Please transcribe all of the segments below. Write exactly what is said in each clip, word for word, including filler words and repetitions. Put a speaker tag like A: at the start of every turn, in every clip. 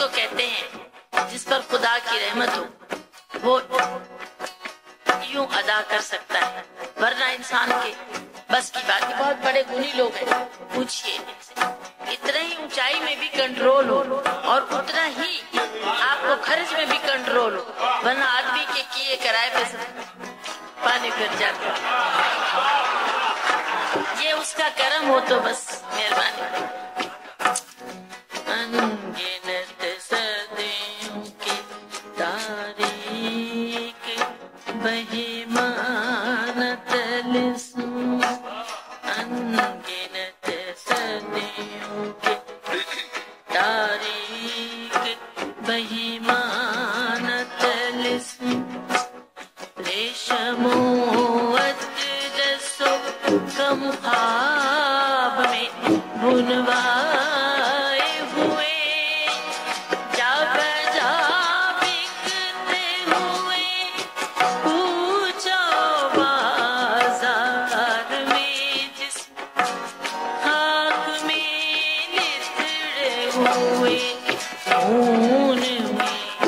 A: کو کہتے ہیں جس پر خدا کی رحمت ہو وہ یوں ادا کر سکتا ہے، ورنہ انسان کے بس کی بات ہے۔ بہت بڑے گنی لوگ ہیں، پوچھئے ان سے، اتنا ہی اونچائی میں بھی کنٹرول ہو اور اتنا ہی آپ کو خرچ میں بھی کنٹرول ہو، ورنہ آدمی کے کیے کرائے پہ پانی پھر جاتا ہے۔ یہ اس کا کرم ہو تو بس مہربانی۔ انگنت صدیوں کی تاریخ بہیمانت لسوں، انگنت صدیوں کی تاریخ بہیمانت لسوں، ریشم و اطلس و کم خواب میں بنوائے ہوئے، جا بجا بکتے ہوئے کوچہ بازار میں، جس خاک میں نتھڑے ہوئے خون میں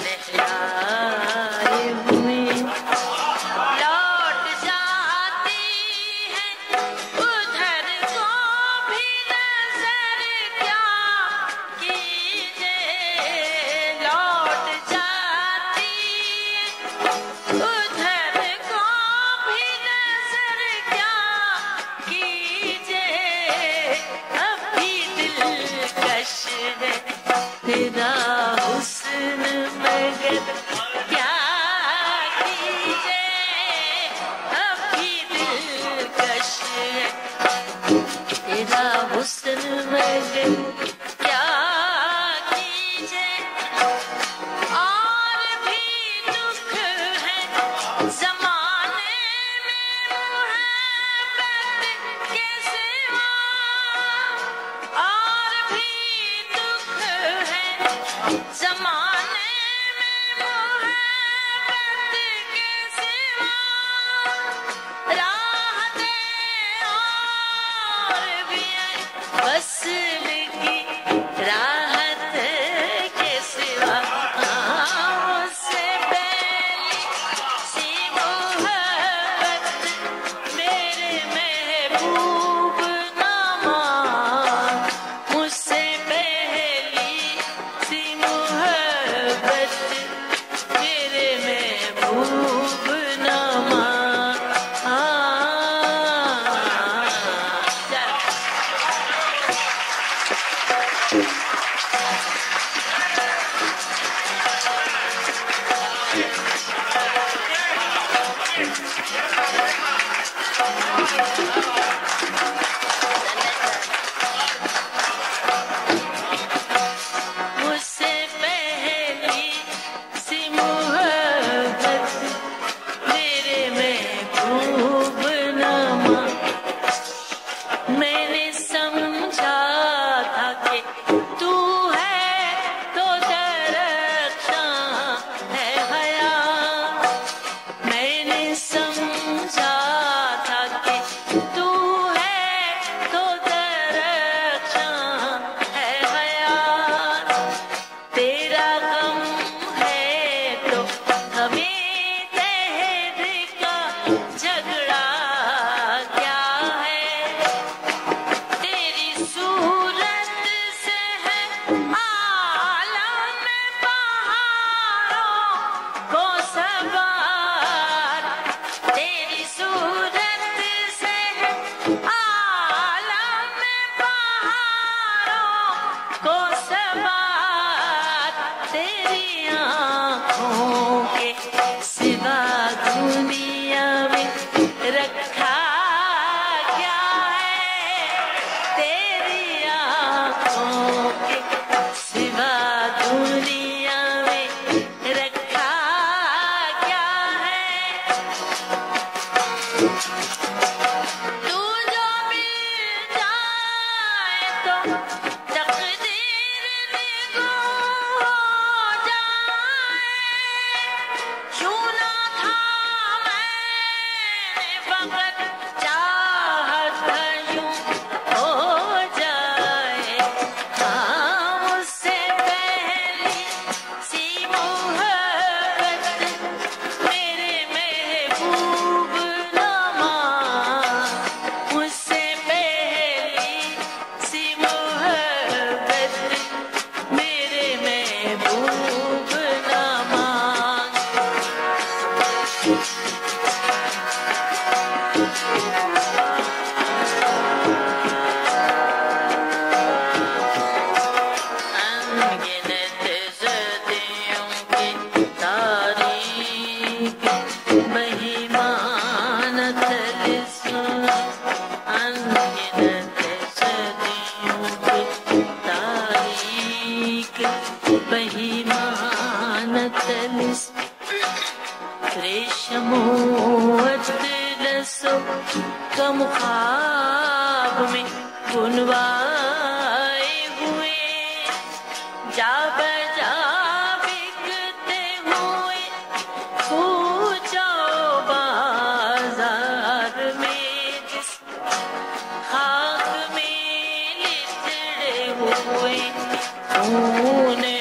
A: لہرائے ہوئے، لوٹ جاتی ہے ادھر کو بھی نظر کیا کیجے، لوٹ جاتی ہے ادھر کو بھی نظر کیا کیجے، اب بھی دلکش ہے تیرا حسن مگر کیا کیجے، اب بھی دلکش ہے تیرا حسن مگر کیا کیجے، اور بھی دکھ ہے زمانے میں محبت کے سوا، اور بھی دکھ ہے زمانے میں محبت کے سوا، راحت اور بھی ہے وصل کی راحت کے سوا، مجھ سے پہلی سی محبت میرے محبوب نہ مان، مجھ سے پہلی سی محبت میرے محبوب نہ مان۔ آہ، چل۔ میں بنوائے ہوئے جا بجا بکتے ہوئے پوچھو بازار میں جس خاک میں لتڑے ہوئے خون